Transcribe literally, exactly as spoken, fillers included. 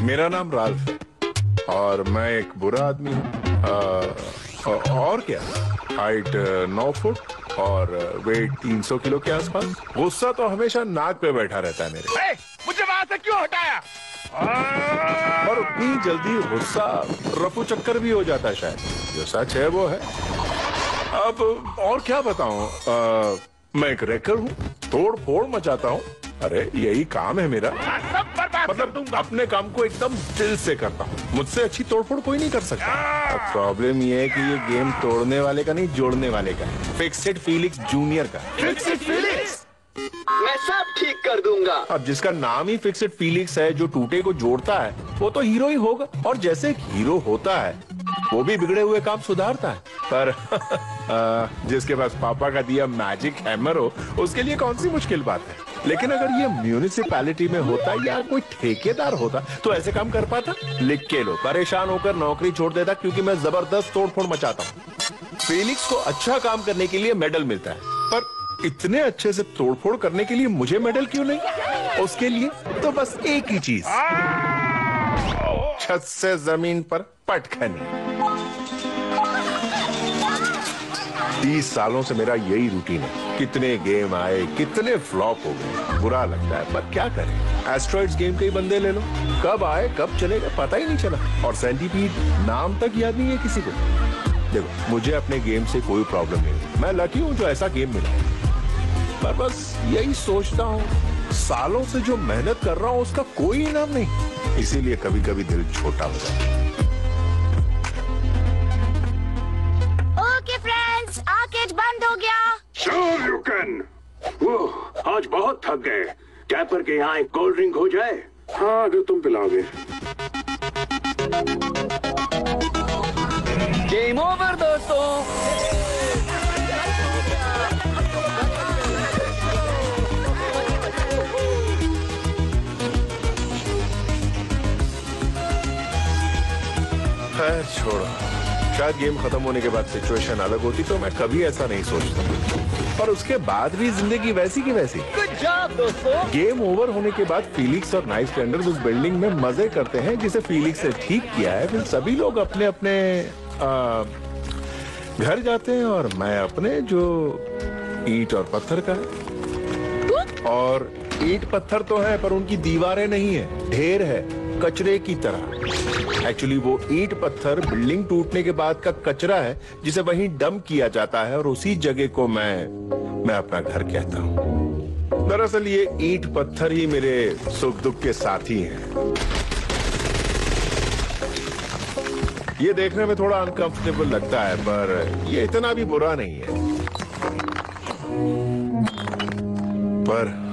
मेरा नाम राल्फ है और मैं एक बुरा आदमी हूँ। और क्या, हाइट नौ फुट और वेट तीन सौ किलो के आसपास। गुस्सा तो हमेशा नाक पे बैठा रहता है मेरे। ए, मुझे वहां से क्यों हटाया? और उतनी जल्दी गुस्सा रफू चक्कर भी हो जाता है शायद। जो सच है वो है। अब और क्या बताऊं, मैं एक रैकर हूँ, तोड़ फोड़ मचाता हूँ। अरे यही काम है मेरा। सब बर्बाद कर मतलब दूंगा। अपने काम को एकदम दिल से करता हूँ। मुझसे अच्छी तोड़फोड़ कोई नहीं कर सकता। अब प्रॉब्लम ये है कि ये गेम तोड़ने वाले का नहीं, जोड़ने वाले का है। फिक्सेड फीलिक्स जूनियर का। Fixed Felix? मैं सब ठीक कर दूंगा। अब जिसका नाम ही फिक्सेड फीलिक्स है, जो टूटे को जोड़ता है, वो तो हीरो ही होगा। और जैसे एक हीरो होता है, वो भी बिगड़े हुए काम सुधारता है। पर आ, जिसके पास पापा का दिया मैजिक हैमर हो, उसके लिए कौन सी मुश्किल बात है। लेकिन अगर ये म्यूनिसिपैलिटी में होता या कोई ठेकेदार होता तो ऐसे काम कर पाता? लिख के लो, परेशान होकर नौकरी छोड़ देता, क्योंकि मैं जबरदस्त तोड़फोड़ मचाता हूँ। फीनिक्स को अच्छा काम करने के लिए मेडल मिलता है, पर इतने अच्छे से तोड़फोड़ करने के लिए मुझे मेडल क्यों नहीं? उसके लिए तो बस एक ही चीज, छत से जमीन पर पटखनी। तीस सालों से मेरा यही रूटीन है। कितने गेम आए, कितने फ्लॉप हो गए, बुरा लगता है, पर क्या करें। एस्ट्रॉइड्स गेम के ही बंदे ले लो, कब आए कब चले गए पता ही नहीं चला। और सेंटीपीड नाम तक याद नहीं है किसी को। देखो, मुझे अपने गेम से कोई प्रॉब्लम नहीं, मैं लकी हूं जो ऐसा गेम मिला। पर बस यही सोचता हूँ, सालों से जो मेहनत कर रहा हूँ उसका कोई इनाम नहीं। इसीलिए कभी कभी दिल छोटा हो जाता है। ओके फ्रेंड्स, आर्केड बंद हो गया। Sure you can. ओह, आज बहुत थक गए। टैपर के यहाँ एक कोल्ड ड्रिंक हो जाए? हाँ, अगर तुम पिलाओगे। गेम ओवर दोस्तों। खैर छोड़ो, शायद गेम खत्म होने के बाद सिचुएशन अलग होती तो मैं कभी ऐसा नहीं सोचता। पर उसके बाद भी जिंदगी वैसी की वैसी। गुड जॉब दोस्तों। गेम ओवर होने के बाद फीलिक्स और नाइस टेंडर्स उस बिल्डिंग में मजे करते हैं जिसे फीलिक्स ने ठीक किया है। फिर सभी लोग अपने अपने आ, घर जाते हैं और मैं अपने, जो ईंट और पत्थर का है। और ईंट पत्थर तो है, पर उनकी दीवारें नहीं है, ढेर है, कचरे की तरह। एक्चुअली वो ईंट पत्थर बिल्डिंग टूटने के बाद का कचरा है, जिसे वहीं डंप किया जाता है, और उसी जगह को मैं मैं अपना घर कहता हूँ। दरअसल ये ईंट पत्थर ही मेरे सुख दुख के साथी हैं। ये देखने में थोड़ा अनकंफर्टेबल लगता है, पर ये इतना भी बुरा नहीं है। पर